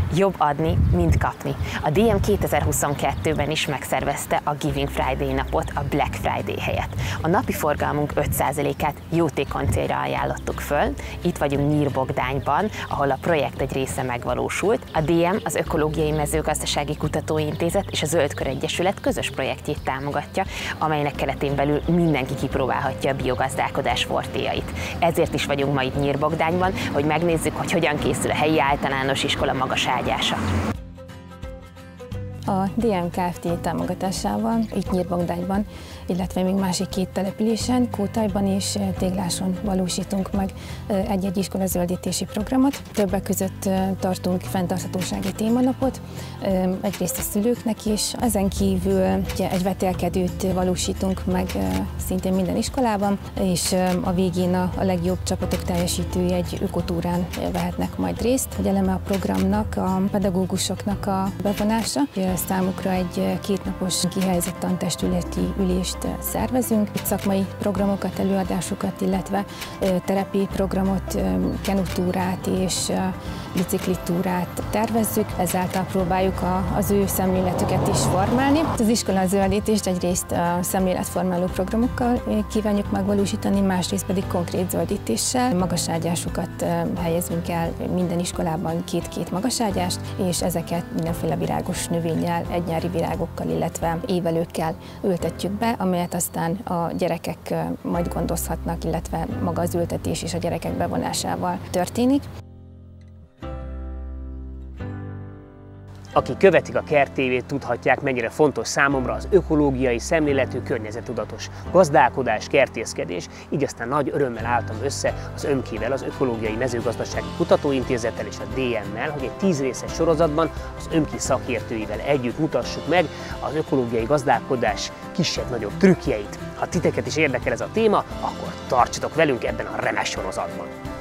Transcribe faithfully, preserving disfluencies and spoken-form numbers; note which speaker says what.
Speaker 1: Jobb adni, mint kapni. A dé em kétezer-huszonkettőben is megszervezte a Giving Friday napot a Black Friday helyett. A napi forgalmunk öt százalékát jótékony célra ajánlottuk föl. Itt vagyunk Nyírbogdányban, ahol a projekt egy része megvalósult. A dé em, az Ökológiai Mezőgazdasági Kutatóintézet és a Zöldkör Egyesület közös projektjét támogatja, amelynek keretén belül mindenki kipróbálhatja a biogazdálkodás fortélyait. Ezért is vagyunk ma itt Nyírbogdányban, hogy megnézzük, hogy hogyan készül a helyi általános iskola magas ágyása.
Speaker 2: A dé em Kft. Támogatásával itt Nyírbogdányban, illetve még másik két településen, Kótajban és Tégláson valósítunk meg egy-egy iskola zöldítési programot. Többek között tartunk fenntarthatósági témanapot, egyrészt a szülőknek is. Ezen kívül egy vetélkedőt valósítunk meg szintén minden iskolában, és a végén a legjobb csapatok teljesítői egy ökotúrán vehetnek majd részt. Egy eleme a programnak a pedagógusoknak a bevonása. Számukra egy kétnapos kihelyezett tantestületi ülést szervezünk. Itt szakmai programokat, előadásokat, illetve terepi programot, kenutúrát és biciklitúrát tervezzük. Ezáltal próbáljuk az ő szemléletüket is formálni. Az iskola zöldítést egyrészt a szemléletformáló programokkal kívánjuk megvalósítani, másrészt pedig konkrét zöldítéssel. Magaságyásokat helyezünk el minden iskolában, két-két magaságyást, és ezeket mindenféle virágos növényel, egynyári virágokkal, illetve évelőkkel ültetjük be, amelyet aztán a gyerekek majd gondozhatnak, illetve maga az ültetés és a gyerekek bevonásával történik.
Speaker 3: Akik követik a Kert té vét, tudhatják, mennyire fontos számomra az ökológiai szemléletű, környezettudatos gazdálkodás, kertészkedés, így aztán nagy örömmel álltam össze az Ömkével, az Ökológiai Mezőgazdasági Kutatóintézettel és a dé emmel, hogy egy tíz részes sorozatban az Ömki szakértőivel együtt mutassuk meg az ökológiai gazdálkodás kisebb-nagyobb trükkjeit. Ha titeket is érdekel ez a téma, akkor tartsatok velünk ebben a remes sorozatban!